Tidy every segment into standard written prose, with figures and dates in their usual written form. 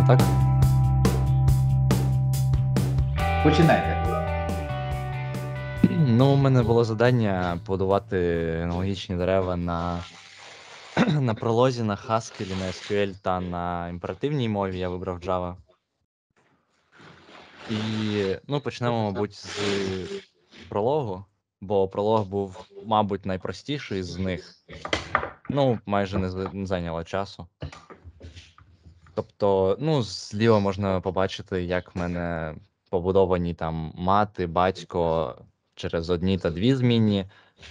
Так. Починайте. Ну, у мене було завдання побудувати аналогічні дерева на пролозі, на Haskell, на SQL та на імперативній мові. Я вибрав Java. І почнемо, мабуть, з прологу, бо пролог був, мабуть, найпростіший з них. Майже не зайняло часу. Тобто, зліва можна побачити, як в мене побудовані там мати, батько через одні та дві змінні.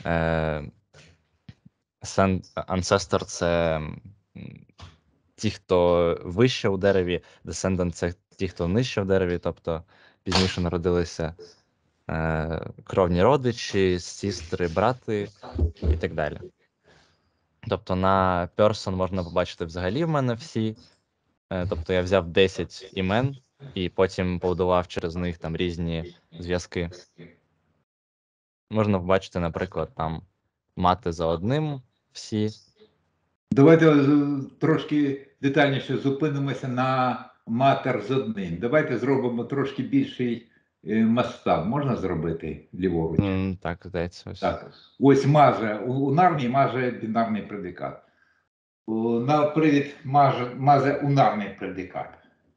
Ancestor — це ті, хто вище у дереві, Descendant — це ті, хто нижче в дереві, тобто пізніше народилися кровні родичі, сестри, брати і так далі. Тобто на Person можна побачити взагалі в мене всі. Тобто я взяв 10 імен і потім побудував через них там різні зв'язки. Можна побачити, наприклад, там мати за одним всі. Давайте трошки детальніше зупинимося на матер з одним. Давайте зробимо трошки більший масштаб. Можна зробити ліворуч? Так, здається. Так. Ось маже унарний, маже бінарний предикат. На привід маже унарний предикат.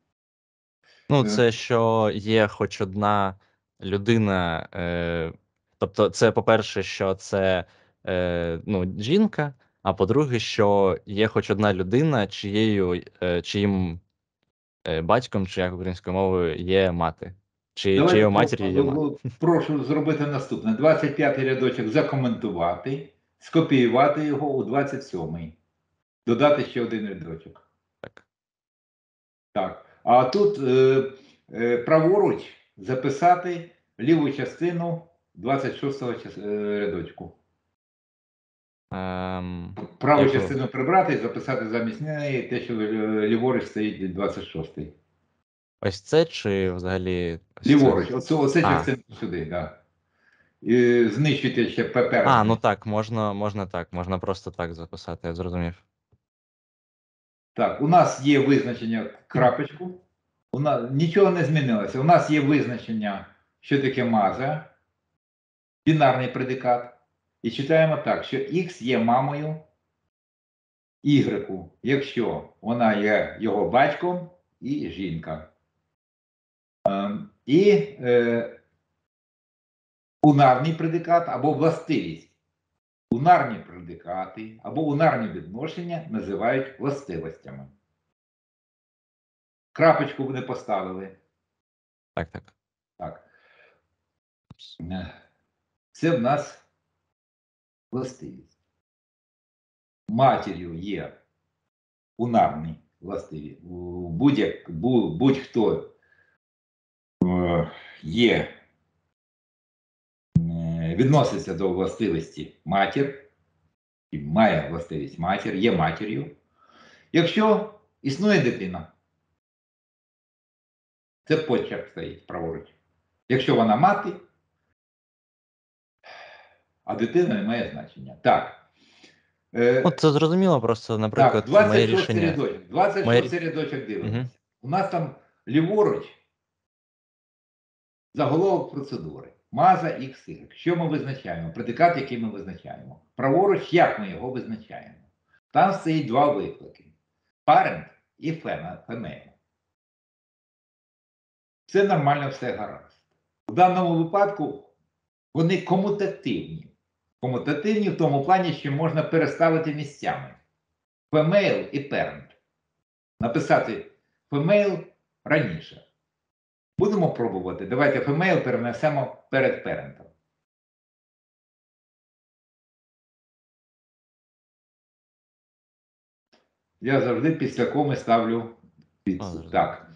Це що є хоч одна людина. Тобто, це, по-перше, що це жінка, а по-друге, що є хоч одна людина, чиїм батьком, чи як українською мовою, є мати. Чиєю матір'ю є мати. Прошу зробити наступне. 25-й рядочок закоментувати, скопіювати його у 27-й. Додати ще один рядочок. Так. Так. А тут праворуч записати ліву частину 26-го рядочку. Праву частину прибрати і записати замість неї те, що ліворуч стоїть 26-й. Ось це чи взагалі? Ліворуч. Оце частину сюди, так. І знищити ще попереднє. Так, можна так. Можна просто так записати, я зрозумів. Так, у нас є визначення крапочку. Нічого не змінилося. У нас є визначення, що таке маза, бінарний предикат. І читаємо так, що X є мамою Y, якщо вона є його батьком і жінка. І унарний предикат або властивість. Унарні предикати або унарні відношення називають властивостями. Крапочку вони поставили. Так. Так. Це в нас властивість. Матір'ю є унарні властиві. Будь-хто відноситься до властивості матір, і має властивість матір, є матір'ю. Якщо існує дитина, це почерк стоїть праворуч. Якщо вона мати, а дитина не має значення. Так. Це зрозуміло просто, наприклад, так, 26 рядочок. 26 рядочок дивимося. У нас там ліворуч заголовок процедури. Маза XY. Що ми визначаємо? Предикат, який ми визначаємо. Праворуч, як ми його визначаємо? Там стоїть два виклики. Parent і female. Це нормально, все гаразд. У даному випадку вони комутативні. Комутативні в тому плані, що можна переставити місцями. Female і parent. Написати female раніше. Будемо пробувати. Давайте female перенесемо перед parent. Я завжди після коми ставлю підсуд. Так.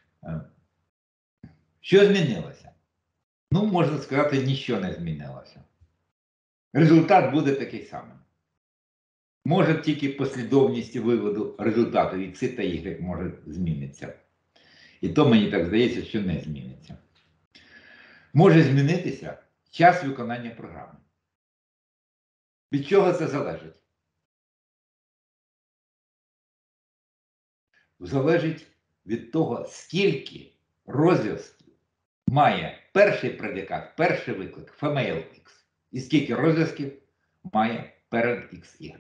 Що змінилося? Можна сказати, нічого не змінилося. Результат буде такий самий. Може тільки послідовність виводу результату X та Y може змінитися. І то мені так здається, що не зміниться. Може змінитися час виконання програми. Від чого це залежить? Залежить від того, скільки розв'язків має перший предикат, перший виклик, female x, і скільки розв'язків має parent xy.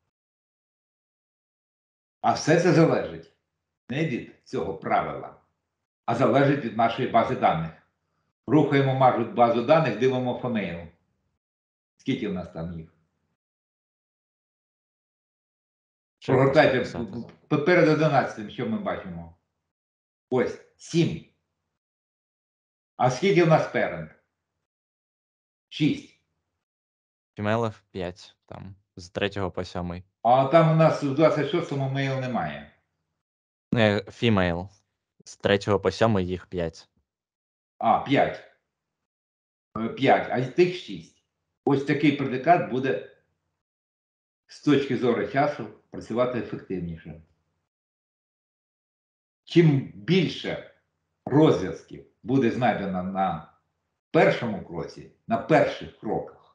А все це залежить не від цього правила, а залежить від нашої бази даних. Рухаємо маршрут базу даних, дивимо female. Скільки в нас там їх? Що Прогортайте просто писати? перед 11, що ми бачимо? Ось, 7. А скільки в нас parent? 6. Фімейлів 5, там, з 3 по 7. А там у нас в 26-му мейл немає. Фімейл. З 3 по 7 їх 5. А, 5. 5, а з тих 6. Ось такий предикат буде з точки зору часу працювати ефективніше. Чим більше розв'язків буде знайдено на першому кроці, на перших кроках,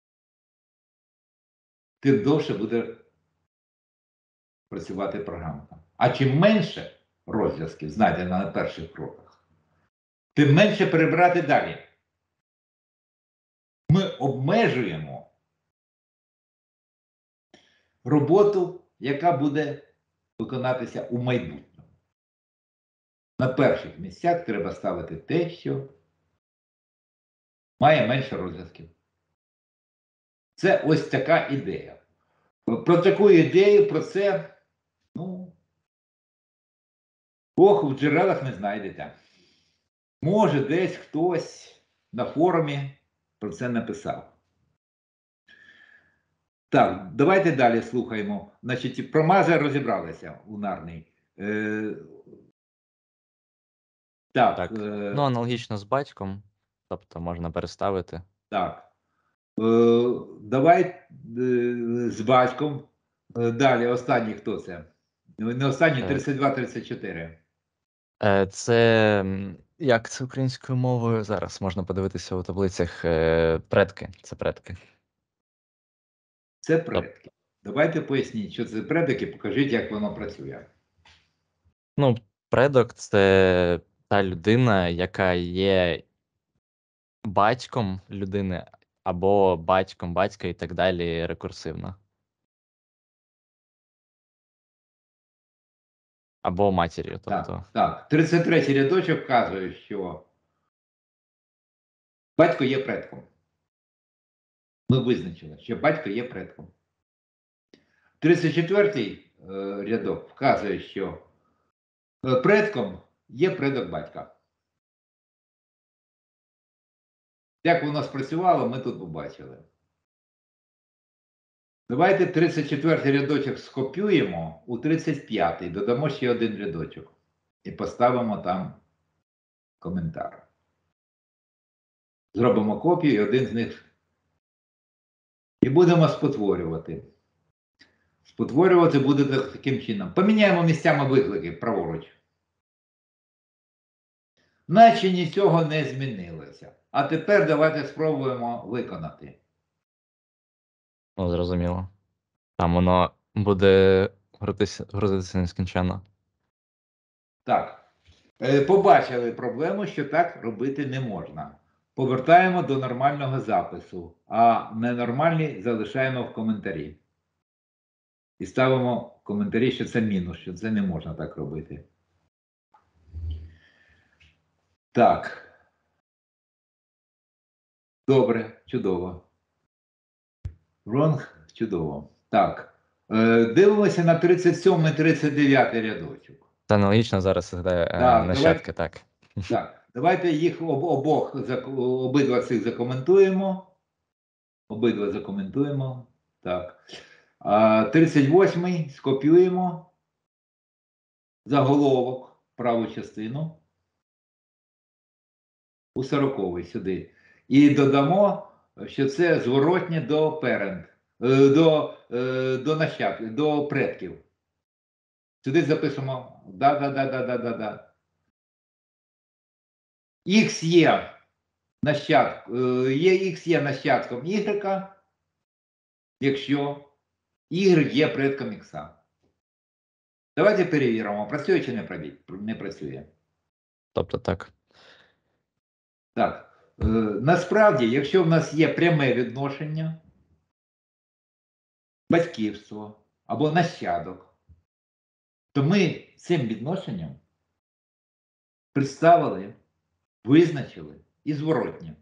тим довше буде працювати програмка. А чим менше розв'язків знайдено на перших кроках, тим менше перебрати далі. Ми обмежуємо роботу, яка буде виконатися у майбутньому. На перших місцях треба ставити те, що має менше розв'язків. Це ось така ідея. Про таку ідею, про це, в джерелах не знайдете. Може, десь хтось на форумі про це написав. Так, давайте далі слухаємо. Значить, про Маза розібралися унарний. Так. Аналогічно з батьком. Тобто можна переставити. Так. Давай з батьком. Далі, останній хто це? Не останній, 32-34. Це, як це українською мовою? Зараз можна подивитися у таблицях. Предки. Це предки. Це предки. Давайте поясніть, що це предки, покажіть, як воно працює. Предок – це та людина, яка є батьком людини, або батьком батька і так далі рекурсивно. Або матір'ю, тобто. Так. 33-й рядочок вказує, що батько є предком. Ми визначили, що батько є предком. 34-й рядок вказує, що предком є предок батька. Як воно спрацювало, ми тут побачили. Давайте 34-й рядочок скопіюємо у 35-й, додамо ще один рядочок і поставимо там коментар. Зробимо копію і один з них. І будемо спотворювати. Спотворювати буде таким чином. Поміняємо місцями виклики праворуч. Наче нічого не змінилося. А тепер давайте спробуємо виконати. Зрозуміло. Там воно буде грузитися нескінченно. Так. Побачили проблему, що так робити не можна. Повертаємо до нормального запису, а ненормальний залишаємо в коментарі. І ставимо в коментарі, що це мінус, що це не можна так робити. Так. Добре, чудово. Wrong, чудово. Так. Дивимося на 37-39 рядочок. Це аналогічно зараз йде нащадки, так. Так, давайте їх обидва цих закоментуємо. Обидва закоментуємо. Так. 38-й скопіюємо заголовок, праву частину. У 40-й сюди. І додамо, що це зворотнє до parent, до нащадків, до предків. Сюди запишемо да. X є нащадком Y, якщо Y є предком X. Давайте перевіримо, працює чи не працює. Тобто так. Так, насправді, якщо в нас є пряме відношення, батьківство або нащадок, то ми цим відношенням представили, визначили і зворотнє.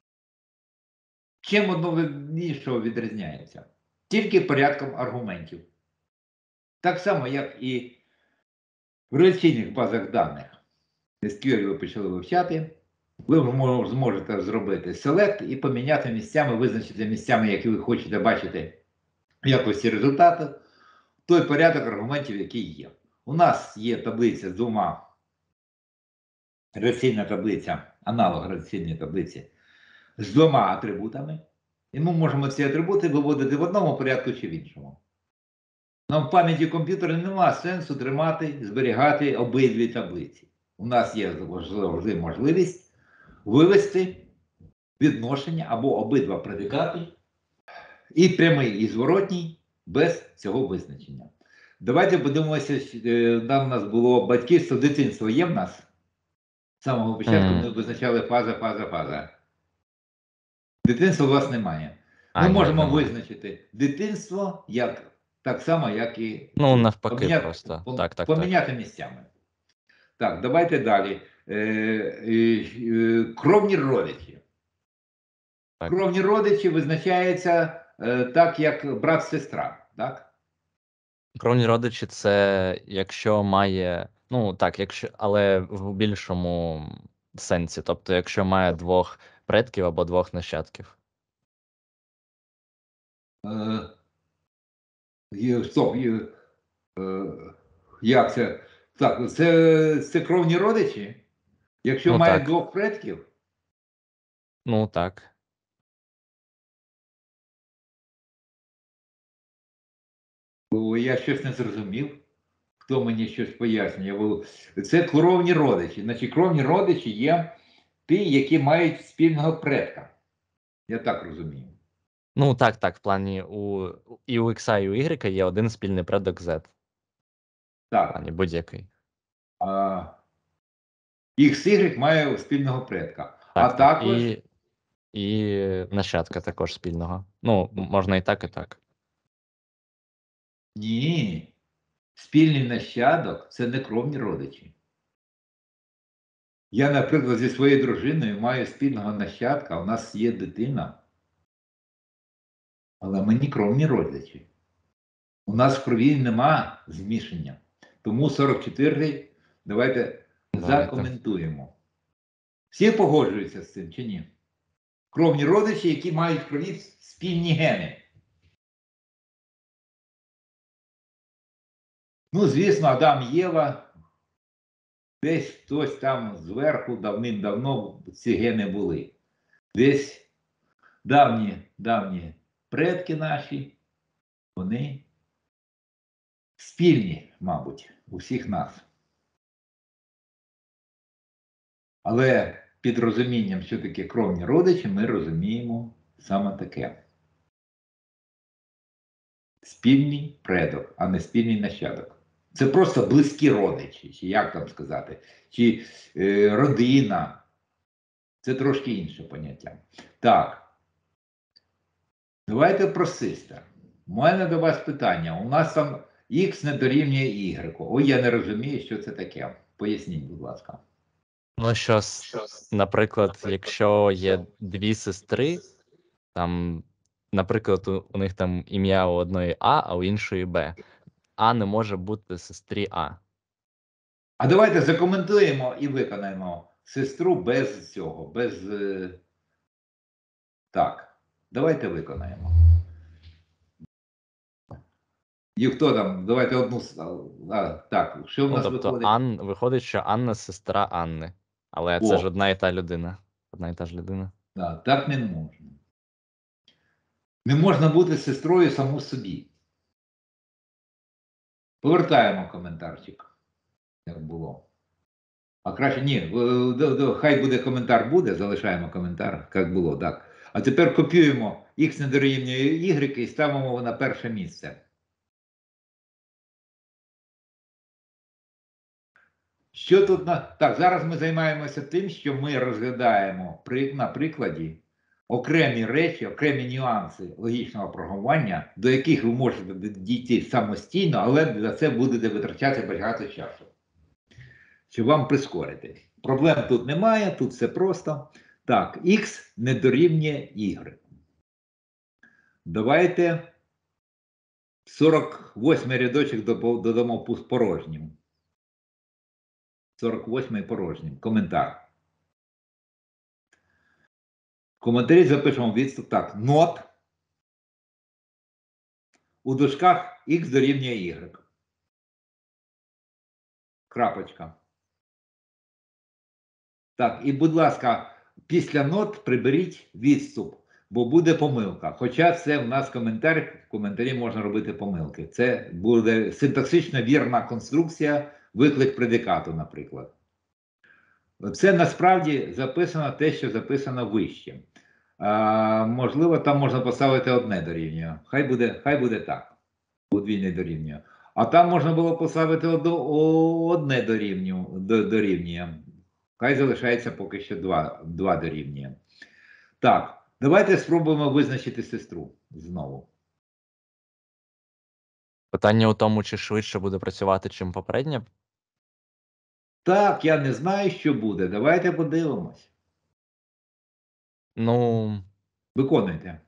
Чим одно від іншого відрізняється? Тільки порядком аргументів. Так само, як і в реляційних базах даних. SQL ви почали вивчати, ви зможете зробити селект і поміняти місцями, визначити місцями, які ви хочете бачити в якості результату, той порядок аргументів, який є. У нас є таблиця з двома, реляційна таблиця, аналог реляційної таблиці, з двома атрибутами, і ми можемо ці атрибути виводити в одному порядку чи в іншому. Нам в пам'яті комп'ютера немає сенсу тримати, зберігати обидві таблиці. У нас є завжди можливість вивести відношення або обидва предикати, і прямий, і зворотній, без цього визначення. Давайте подивимося, там у нас було батьківство, дитинство є в нас? З самого початку ми визначали фаза. Дитинства у вас немає. Ми можемо визначити дитинство як, так само, як і ну, навпаки просто. Поміняти місцями. Так, давайте далі. Кровні родичі. Так. Кровні родичі визначаються так, як брат-сестра, так? Кровні родичі це якщо має, ну так, якщо, але в більшому сенсі. Тобто, якщо має двох предків або двох нащадків. Стоп, як це? Так, це кровні родичі? Якщо Ну, має так. двох предків? Ну так. Я щось не зрозумів. Хто мені щось пояснює? Це кровні родичі. Значить, кровні родичі є ті, які мають спільного предка. Я так розумію. Ну так, в плані і у X, і у Y є один спільний предок Z. В Так. плані будь-який. XY має спільного предка. Так, А також. І нащадка також спільного. Ну, можна і так, і так. Ні. Спільний нащадок це не кровні родичі. Я, наприклад, зі своєю дружиною маю спільного нащадка, у нас є дитина. Але ми не кровні родичі. У нас в крові нема змішання. Тому 44-й давайте закоментуємо. Всі погоджуються з цим чи ні? Кровні родичі, які мають в крові спільні гени. Ну, звісно, Адам і Єва, десь хтось там зверху давним-давно ці гени були. Десь давні предки наші, вони спільні, мабуть, у всіх нас. Але під розумінням, що таке кровні родичі, ми розуміємо саме таке. Спільний предок, а не спільний нащадок. Це просто близькі родичі, чи як там сказати, чи родина. Це трошки інше поняття. Так. Давайте про систер. У мене до вас питання. У нас там Х не дорівнює Y. Ой, я не розумію, що це таке. Поясніть, будь ласка. Ну, що, наприклад, якщо є дві сестри, там, наприклад, у них там ім'я у одної А у іншої Б. А не може бути сестрі А. А давайте закоментуємо і виконаємо сестру без цього, без. Так, давайте виконаємо. І хто там? Давайте одну. Так, що в нас тобто, виходить? Виходить, що Анна сестра Анни. Але це ж одна і та людина. Одна і та ж людина. Так не можна. Не можна бути сестрою саму собі. Повертаємо коментарчик, як було. А краще, ні, хай буде коментар буде, залишаємо коментар, як було, так. А тепер копіюємо Х не дорівнює Y і ставимо на перше місце. Що тут Так, зараз ми займаємося тим, що ми розглядаємо на прикладі окремі речі, окремі нюанси логічного програмування, до яких ви можете дійти самостійно, але для це будете витрачати багато часу. Щоб вам прискорити. Проблем тут немає, тут все просто. Так, Х не дорівнює Y. Давайте 48 рядочок додамо порожнім. 48 порожнім. Коментар. В коментарі запишемо відступ так. Not у дужках Х дорівнює Y. Крапочка. Так, і, будь ласка, після нот приберіть відступ, бо буде помилка. Хоча це в нас коментар, в коментарі можна робити помилки. Це буде синтаксично вірна конструкція, виклик предикату, наприклад. Це насправді записано те, що записано вище. Можливо, там можна поставити одне дорівнює. Хай буде так. Подвійне дорівнює. А там можна було поставити одне дорівнює. Хай залишається поки що два дорівнює. Так, давайте спробуємо визначити сестру знову. Питання у тому, чи швидше буде працювати, чим попереднє? Так, я не знаю, що буде. Давайте подивимось. Ну, Виконуйте.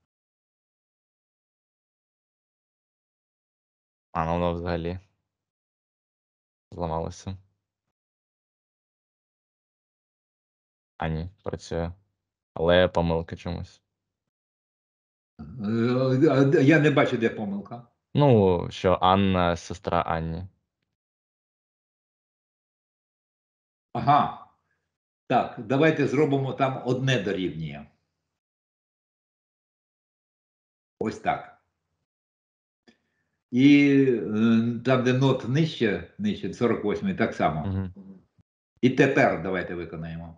ну воно взагалі зламалося. А ні, працює. Але помилка чомусь. Я не бачу, де помилка. Ну, що Анна сестра Анні. Ага. Так, давайте зробимо там одне дорівнює. Ось так. І там, де нот нижче 48, так само. Угу. І тепер давайте виконаємо.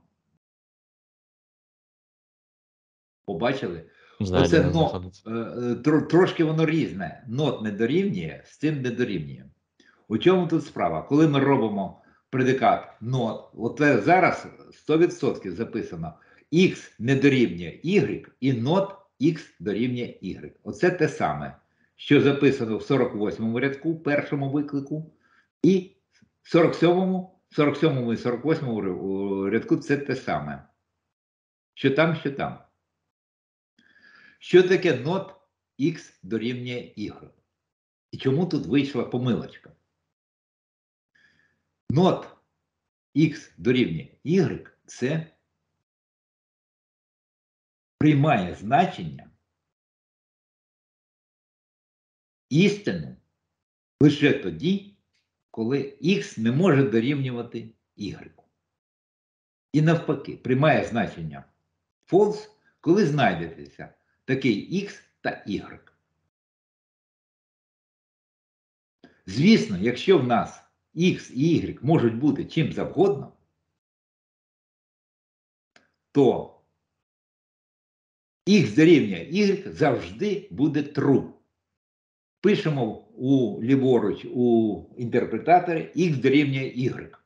Побачили? Взагалі Оце не знаходиться. трошки воно різне. Нот не дорівнює, з цим не дорівнює. У чому тут справа? Коли ми робимо предикат not, от зараз 100% записано x не дорівнює y і not x дорівнює y. Оце те саме, що записано в 48-му рядку, першому виклику, і в 47-му і 48-му рядку це те саме. Що там, що там. Що таке not x дорівнює y? І чому тут вийшла помилочка? Not x дорівнює y – це приймає значення істину лише тоді, коли x не може дорівнювати y. І навпаки, приймає значення false, коли знайдеться такий x та y. Звісно, якщо в нас x і y можуть бути чим завгодно, то x дорівнює y завжди буде true. Пишемо ліворуч у інтерпретаторі x дорівнює y.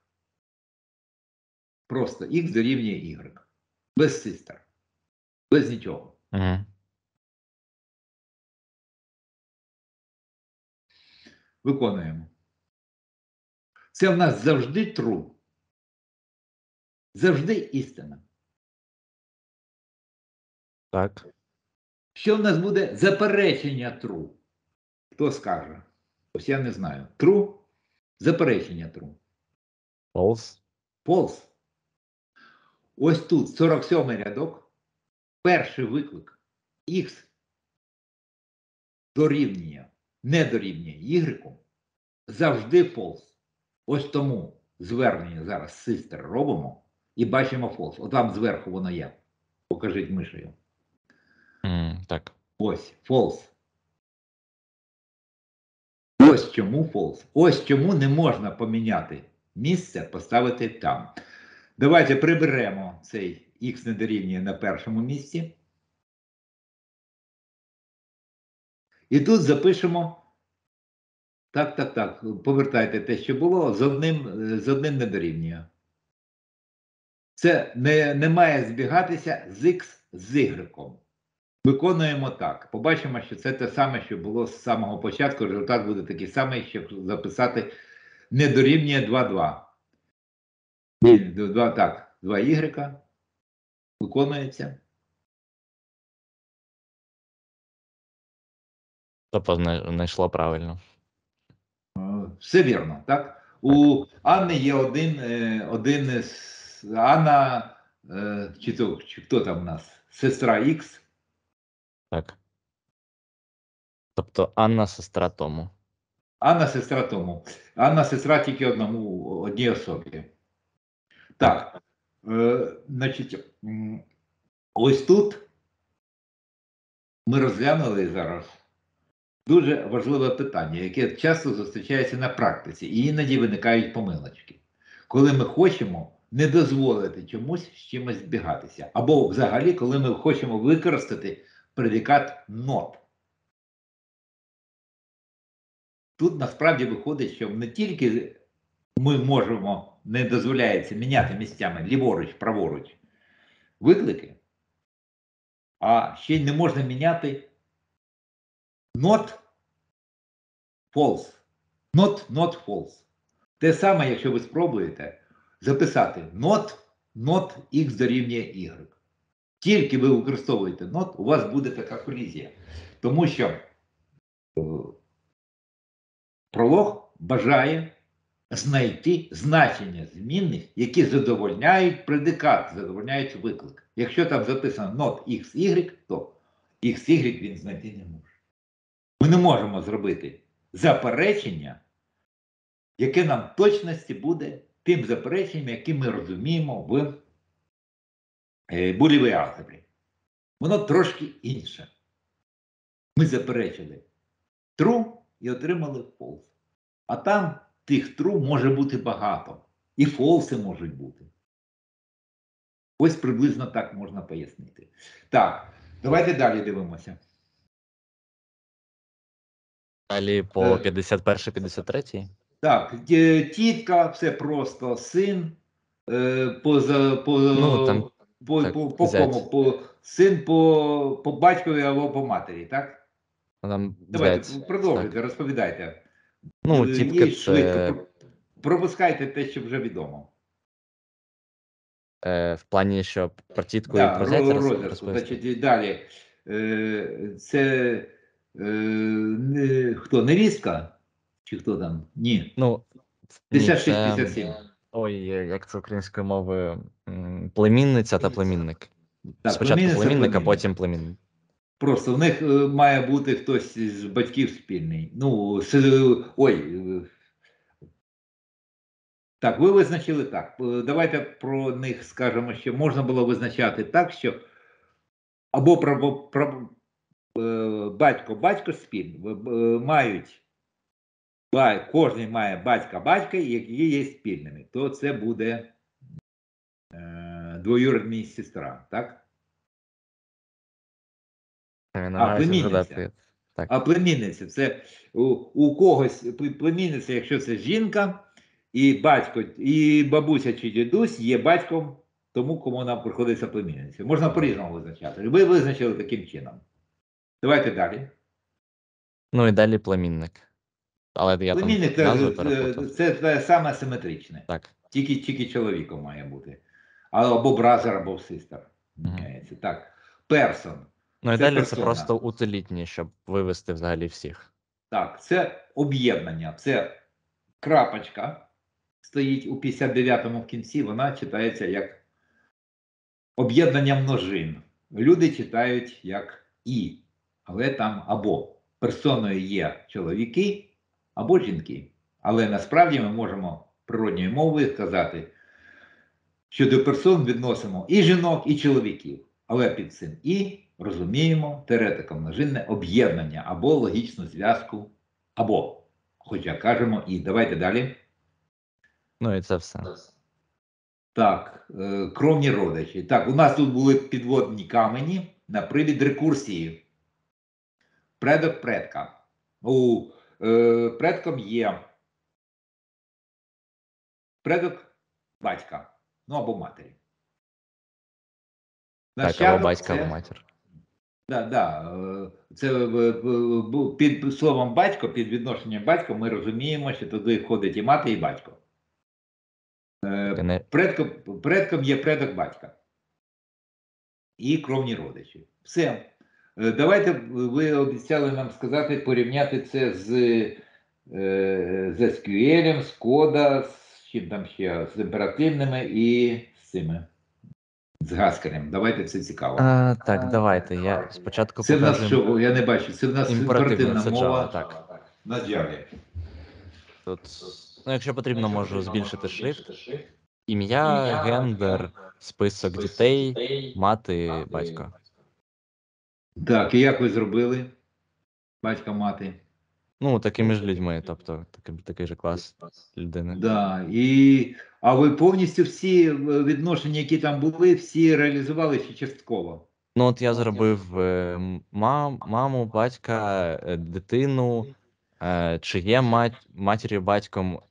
Просто x дорівнює y. Без систер. Без нічого. Угу. Виконуємо. Це в нас завжди true. Завжди істина. Так. Що в нас буде заперечення true? Хто скаже? Ось я не знаю. True? Заперечення true. False. False. Ось тут 47-й рядок. Перший виклик. X дорівнює, не дорівнює Y. Завжди false. Ось тому звернення зараз систер робимо і бачимо false. Отам зверху воно є. Покажіть мишею. Так. Ось false. Ось чому false. Ось чому не можна поміняти місце, поставити там. Давайте приберемо цей x не дорівнює на першому місці. І тут запишемо Так, так, так. Повертайте те, що було, з одним не дорівнює. Це не має збігатися з Х з Y. Виконуємо так. Побачимо, що це те саме, що було з самого початку. Результат буде такий самий, щоб записати не дорівнює 2,2. Так, 2y виконується. Тобто знайшло правильно. Все вірно, так? У Анни є один Анна, чи хто там у нас? Сестра Х. Так. Тобто Анна сестра Тому. Анна сестра Тому. Анна сестра тільки одній особі. Так. Значить, ось тут ми розглянули зараз дуже важливе питання, яке часто зустрічається на практиці, і іноді виникають помилочки. Коли ми хочемо не дозволити чомусь з чимось збігатися. Або взагалі, коли ми хочемо використати предикат not. Тут насправді виходить, що не тільки ми можемо, не дозволяється міняти місцями ліворуч, праворуч виклики, а ще й не можна міняти not false. Not false. Те саме, якщо ви спробуєте записати not x дорівнює y. Тільки ви використовуєте not, у вас буде така колізія. Тому що пролог бажає знайти значення змінних, які задовольняють предикат, задовольняють виклик. Якщо там записано not x, y, то x, y він знайти не може. Ми не можемо зробити заперечення, яке нам в точності буде тим запереченням, яке ми розуміємо в булєвій алгебрі. Воно трошки інше. Ми заперечили true і отримали false. А там тих true може бути багато. І false можуть бути. Ось приблизно так можна пояснити. Так, давайте далі дивимося. Далі по 51-53? Так, тітка, все просто, син, син по батькові або по матері, так? Там Давайте, продовжуйте, розповідайте. Ну, тітка це... Швидко, пропускайте те, що вже відомо. В плані, що про тітку і про зятя розповісти? Значить, далі. Це хто, невістка? Чи хто там? Ні. Ну, 56-57. Ой, як це українською мовою? Племінниця та племінник. Так, спочатку племінник, а потім племінник. Просто в них має бути хтось з батьків спільний. Ну, так, ви визначили так. Давайте про них скажемо, що можна було визначати так, що або батько спільний, мають, кожен має батька, які є спільними, то це буде двоюрідна сестра, так? Племінниця. Так. А племінниця, це у когось, племінниця, якщо це жінка, і батько, і бабуся чи дідусь є батьком тому, кому нам приходиться племінниця. Можна по-різному визначати. Ви визначили таким чином. Давайте далі. Ну і далі племінник. Але я племінник це саме симетричне. Так. Тільки чоловіком має бути. Або бразер, або систер. Так. Персон. Ну і далі персона. Це просто утилітні, щоб вивести взагалі всіх. Так, це об'єднання. Це крапочка стоїть у 59-му в кінці, вона читається як об'єднання множин. Люди читають як і, але там або персоною є чоловіки, або жінки. Але насправді ми можемо природньою мовою сказати, що до персон відносимо і жінок, і чоловіків. Але під цим і розуміємо теоретико-множинне об'єднання або логічну зв'язку, або, хоча кажемо і. Давайте далі. Ну і це все. Так, кровні родичі. Так, у нас тут були підводні камені на привід рекурсії. Предок предка. предком є предок батька, ну або матері. Так, або Нащадок батька, або це, матір. це під словом батько, під відношенням батька ми розуміємо, що туди входить і мати, і батько. Таке не... Предком є предок батька. І кровні родичі. Все. Давайте, ви обіцяли нам сказати, порівняти це з SQL, з кода, з чим там ще, з імперативними і з цими, з Гаскарем. Давайте, це цікаво. Так, давайте. Я спочатку Це в нас покажу що, я не бачу, це в нас імперативне, імперативна це мова Java, так. на Java. Тут, ну, якщо потрібно, можу збільшити шрифт. Ім'я, гендер, список дітей, мати, батько. Так, і як ви зробили? Батька, мати. Ну, такими ж людьми, тобто такий же клас людини. Да. А ви повністю всі відношення, які там були, всі реалізували чи частково? Ну, от я зробив маму, батька, дитину, чи є матір'ю, батьком,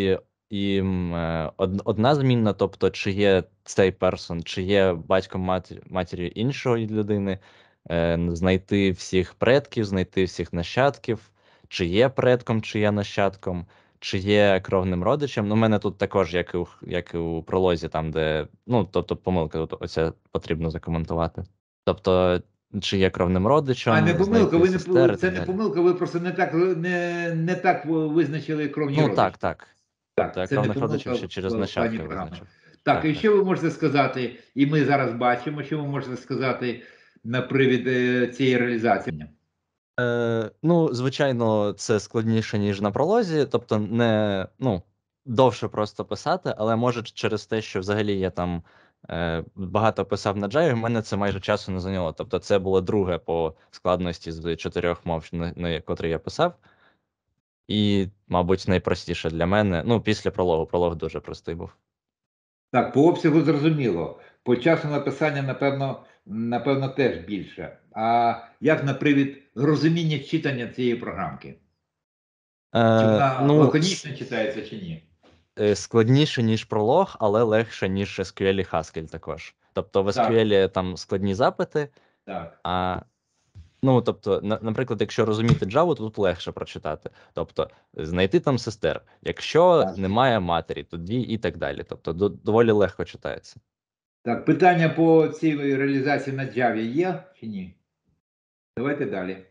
одна змінна, тобто, чи є цей персон, чи є батьком, матір'ю іншої людини, знайти всіх предків, знайти всіх нащадків, чи є предком, чи є нащадком, чи є кровним родичем. Ну, у мене тут також, як і у пролозі, там, де, ну, тобто, помилка, тут оце потрібно закоментувати. Тобто, чи є кровним родичем, Не помилка, знайти сестер і це так не далі. помилка, ви просто не так визначили кровні Ну, родичі. так. Тобто, я Це не кровних родичів помилка ще через в плані нащадки програми. визначив. Так, і що ви можете сказати, і ми зараз бачимо, що ви можете сказати на привід цієї реалізації? Ну, звичайно, це складніше, ніж на пролозі, тобто довше просто писати, але може через те, що взагалі я там багато писав на Java, в мене це майже часу не зайняло. Тобто це було друге по складності з 4 мов, на котрі я писав. І, мабуть, найпростіше для мене. Ну, після прологу. Пролог дуже простий був. Так, по обсягу зрозуміло. По часу написання, напевно, теж більше. А як на привід розуміння читання цієї програмки? Чи вона лаконічно читається, чи ні? Складніше, ніж пролог, але легше, ніж SQL і Haskell також. Тобто в SQL там складні запити, Так. тобто, наприклад, якщо розуміти Java, то тут легше прочитати. Тобто, знайти там сестер. Якщо немає матері, тоді і так далі. Тобто, доволі легко читається. Так, питання по цій реалізації на Java є чи ні? Давайте далі.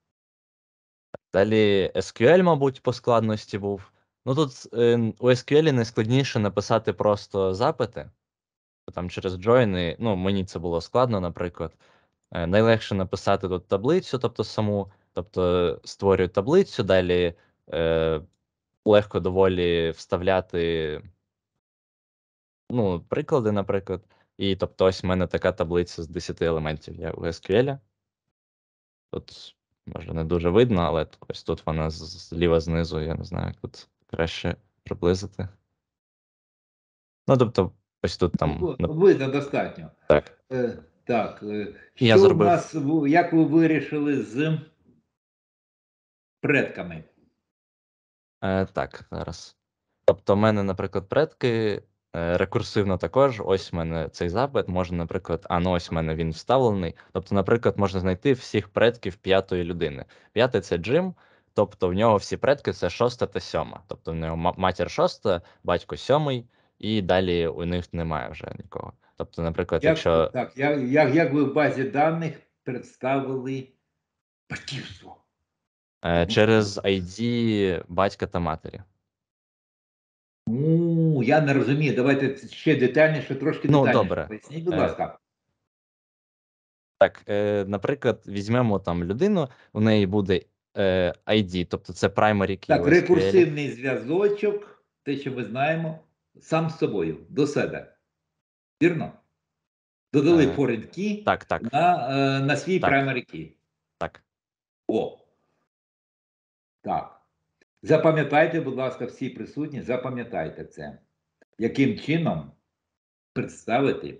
Далі SQL, мабуть, по складності був. Ну тут у SQL найскладніше написати просто запити. Там через join, мені це було складно, наприклад. Найлегше написати тут таблицю, тобто створюю таблицю, далі легко доволі вставляти приклади, наприклад. І тобто ось в мене така таблиця з 10 елементів є у SQL. Тут, може, не дуже видно, але ось тут вона зліва знизу, я не знаю, як тут краще приблизити. Ну, тобто, ось тут там. Видно достатньо. Так. Так. Я Що зробив... в нас, як ви вирішили з предками? Так, зараз. Тобто, в мене, наприклад, предки рекурсивно також. Ось в мене цей запит. Можна, наприклад, ось в мене він вставлений. Тобто, наприклад, можна знайти всіх предків 5-ї людини. 5-й – це Джим, тобто в нього всі предки – це 6 та 7. Тобто в нього матір 6, батько 7, і далі у них немає вже нікого. Тобто, наприклад, якщо... Так, як ви в базі даних представили батьківство? Через ID батька та матері. Я не розумію. Давайте ще детальніше, трошки детальніше. Добре. Поясніть, будь ласка. Так, наприклад, візьмемо там людину, у неї буде ID, тобто це primary key. Так, рекурсивний зв'язочок, те, що ми знаємо, сам з собою, до себе. Вірно? Додали foreign key на свій primary key. Так. Так. Запам'ятайте, будь ласка, всі присутні, запам'ятайте це. Яким чином представити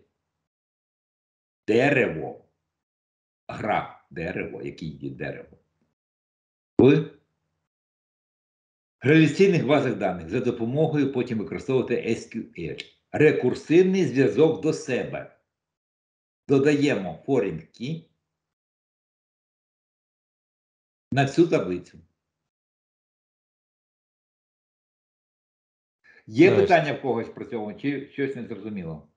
дерево, гра дерево, який є дерево, в реляційних базах даних за допомогою потім використовувати SQL. Рекурсивний зв'язок до себе. Додаємо foreign key на цю таблицю. Є питання в когось про цього, чи щось не зрозуміло?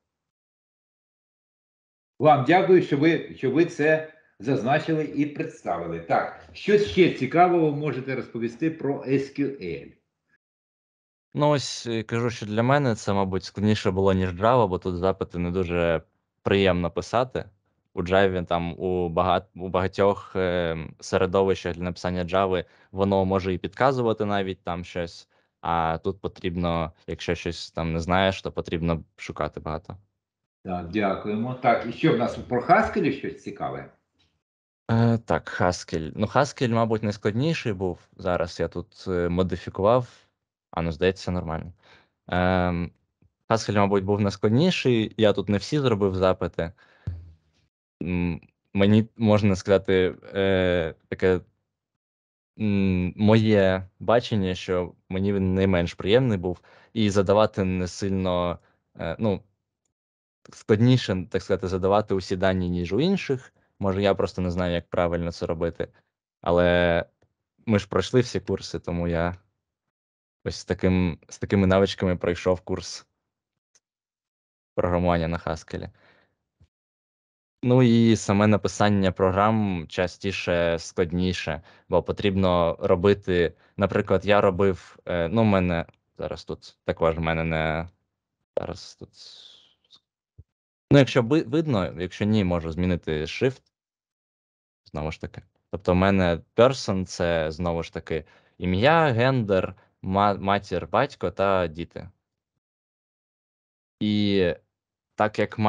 Вам дякую, що ви це зазначили і представили. Так, що ще цікавого можете розповісти про SQL? Ну, ось кажу, що для мене це, мабуть, складніше було, ніж Java, бо тут запити не дуже приємно писати. У Java там у багатьох середовищах для написання Java воно може і підказувати навіть там щось, а тут потрібно, якщо щось там не знаєш, то потрібно шукати багато. Так, дякуємо. Так, і що в нас про Haskell щось цікаве? Так, Haskell. Ну, Haskell, мабуть, найскладніший був. Зараз я тут модифікував. Ну, здається, нормально. Haskell, мабуть, був найскладніший. Я тут не всі зробив запити. Мені, можна сказати, таке моє бачення, що мені він найменш приємний був. І задавати не сильно, складніше, так сказати, задавати усі дані, ніж у інших. Може, я просто не знаю, як правильно це робити. Але ми ж пройшли всі курси, тому я ось з такими навичками пройшов курс програмування на Haskell. Ну і саме написання програм частіше складніше, бо потрібно робити, наприклад, я робив, в мене зараз тут також в мене не зараз тут. Ну, якщо видно, якщо ні, можу змінити Shift. Знову ж таки. Тобто, в мене person — це знову ж таки ім'я, гендер, матір, батько та діти. І так як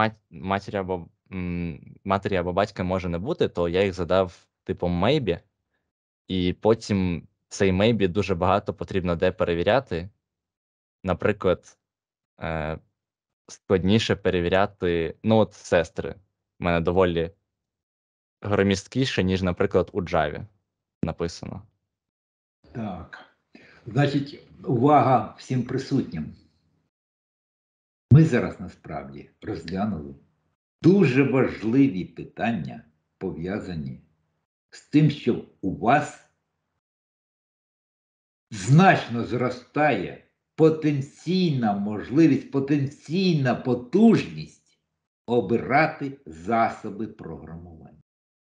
матері або батька може не бути, то я їх задав типом maybe, і потім цей maybe дуже багато потрібно де перевіряти. Наприклад, складніше перевіряти, от сестри. У мене доволі громісткіше, ніж, наприклад, у Java написано. Так. Значить, увага всім присутнім. Ми зараз насправді розглянули дуже важливі питання, пов'язані з тим, що у вас значно зростає потенційна можливість, потенційна потужність обирати засоби програмування.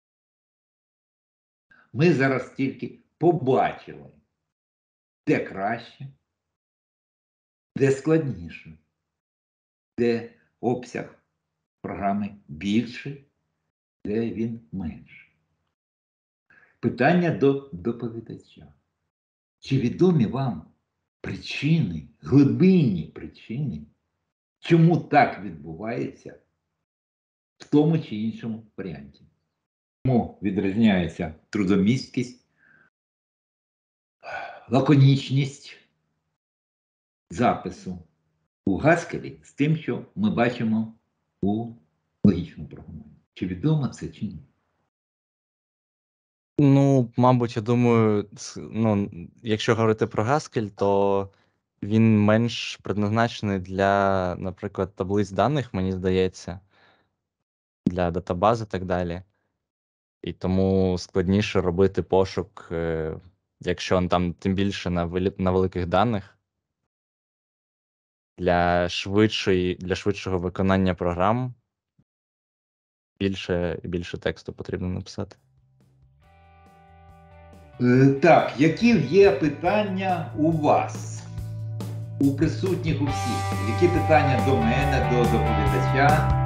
Ми зараз тільки побачили, де краще, де складніше, де обсяг програми більший, де він менший. Питання до доповідача. Чи відомі вам причини, глибинні причини, чому так відбувається в тому чи іншому варіанті? Чому відрізняється трудомісткість, лаконічність запису у Haskell з тим, що ми бачимо у логічному програмуванні? Чи відомо це, чи ні? Мабуть, я думаю, якщо говорити про Haskell, то він менш предназначений для, наприклад, таблиць даних, мені здається, для датабаз і так далі. І тому складніше робити пошук, якщо там тим більше на великих даних. Для швидшого виконання програм більше і більше тексту потрібно написати. Так, які є питання у вас? У присутніх у всіх? Які питання до мене, до доповідача?